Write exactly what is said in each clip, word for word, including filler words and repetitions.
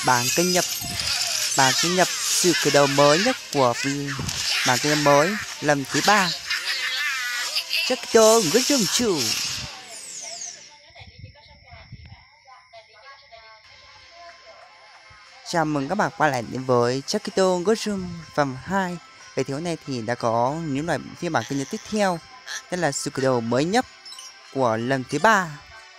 Bảng cập nhật bảng cập nhật sự khởi đầu mới nhất của bảng cập nhật mới lần thứ ba. Chắc tôi rất trông chủ. Chào mừng các bạn quay lại đến với Chakito Goshum phần hai. Về thiếu này thì đã có những loại phiên bản cập nhật tiếp theo, đây là sự khởi đầu mới nhất của lần thứ ba.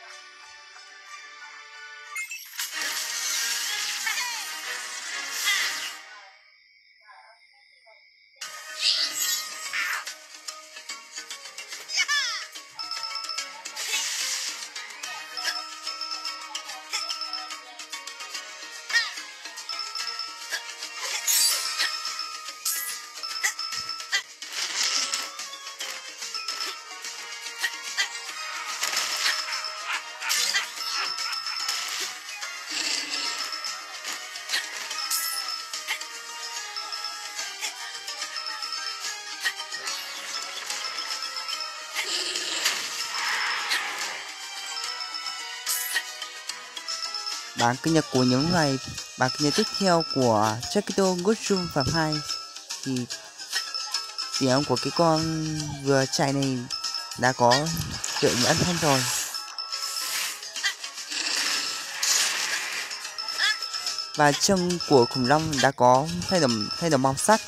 Bản cập nhật của những ngày bản cập nhật tiếp theo của Chakito Goshum phần hai thì tiếng của cái con vừa chạy này đã có trợ những âm thanh rồi. Và chân của khủng long đã có thay đổi thay đổi màu sắc.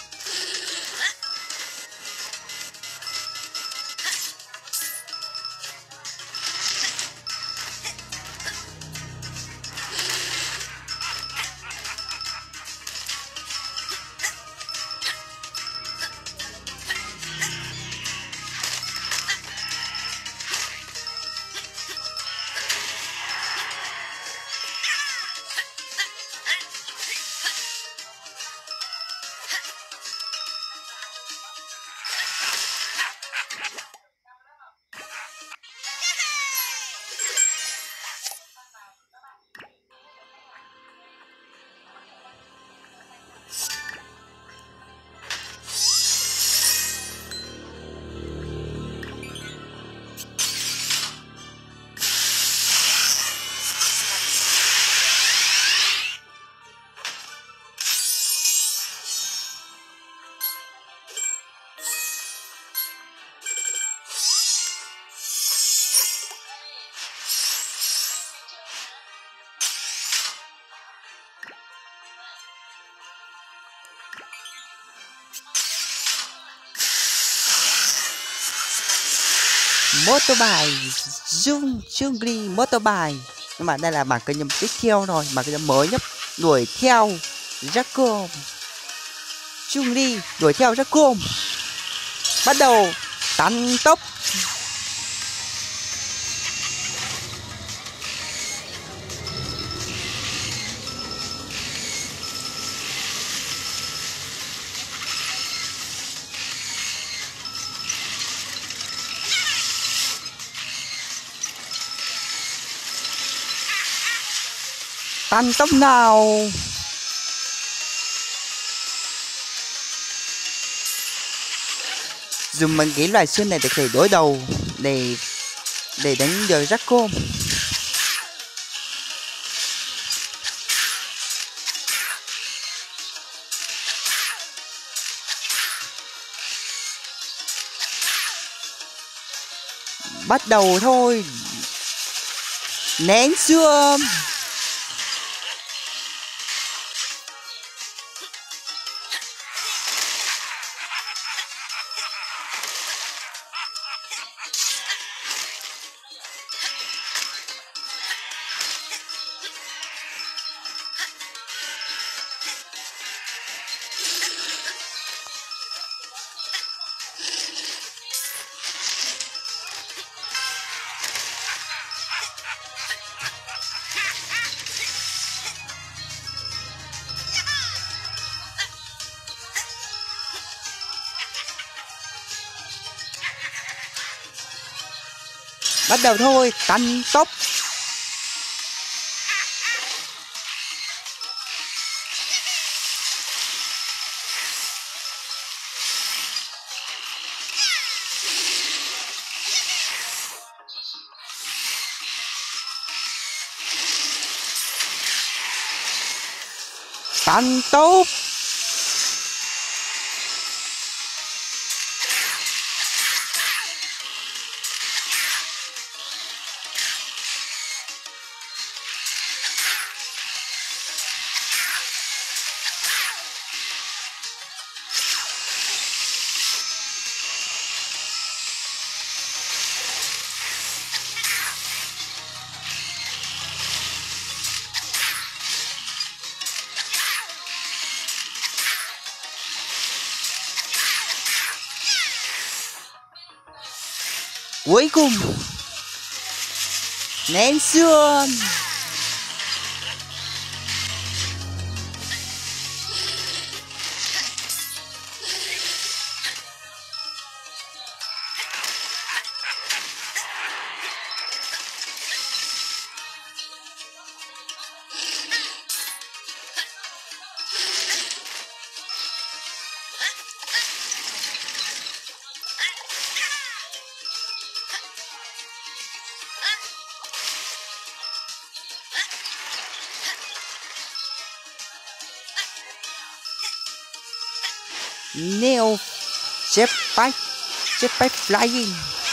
Motorbike Jung Jungri Motorbike. Nhưng mà đây là bản cập nhật tiếp theo rồi, bản cập nhật mới nhất, đuổi theo Jacom. Jungri đuổi theo Jacom, bắt đầu tăng tốc. Tăng tốc nào. Dùng mình cái loài xương này để thể đối đầu để để đánh được Jacom. Bắt đầu thôi. Nén xương. Bắt đầu thôi, tăng tốc. Tăng tốc. Cuối cùng nén xương. Neo Jetpack Jetpack Flying.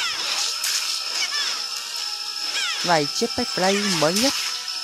Loại Jetpack Flying mới nhất.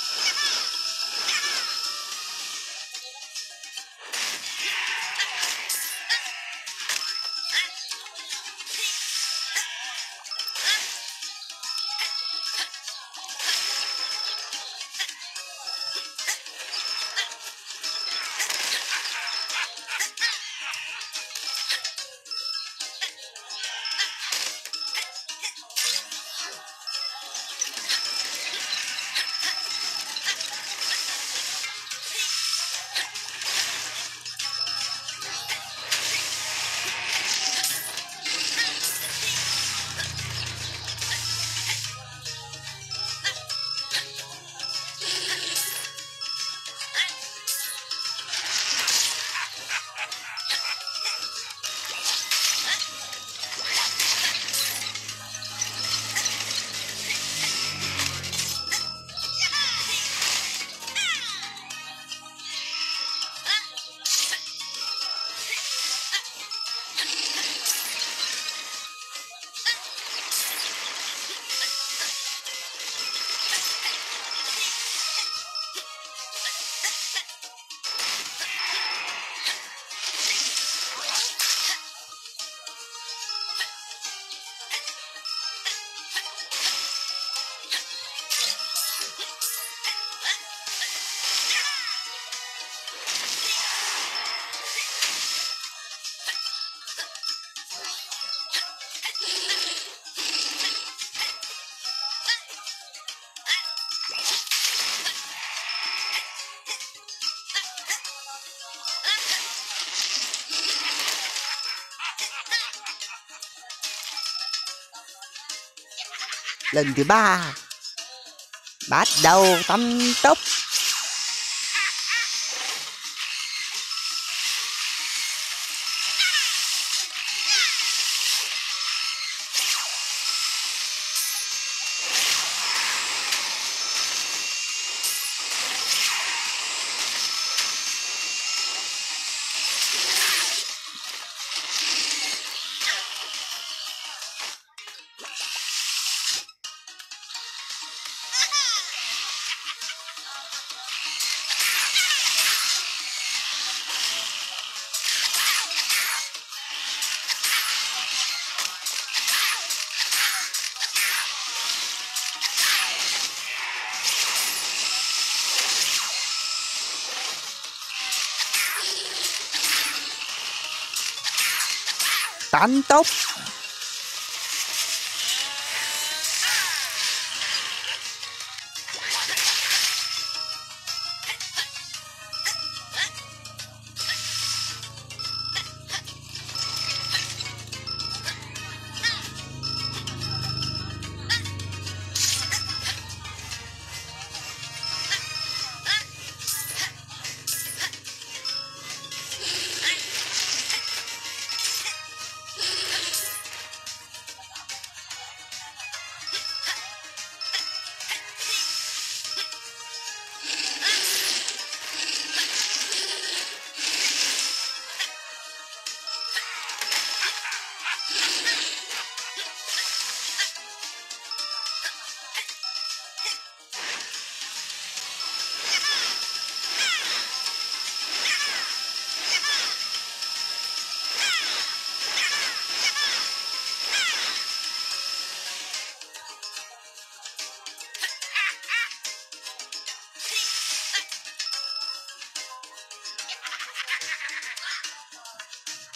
Lần thứ ba bắt đầu tăng tốc. Tăng tốc.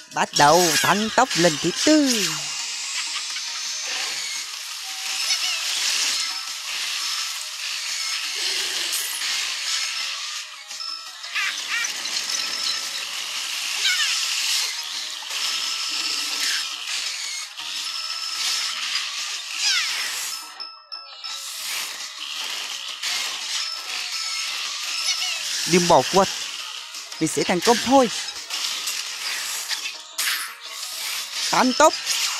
Bắt đầu tăng tốc lần thứ tư. Đừng bỏ cuộc, mình sẽ thành công thôi. Tăng tốc.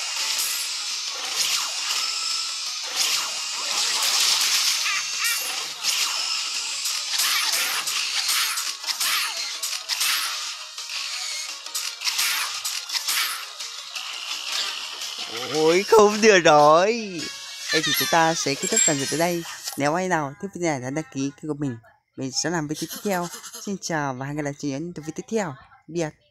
Ôi không được rồi. Đây thì chúng ta sẽ kết thúc phần tới đây. Nếu ai nào thích video này, hãy đăng ký kênh của mình. Mình sẽ làm video tiếp theo. Xin chào và hẹn gặp lại chị ở những video tiếp theo. Biệt.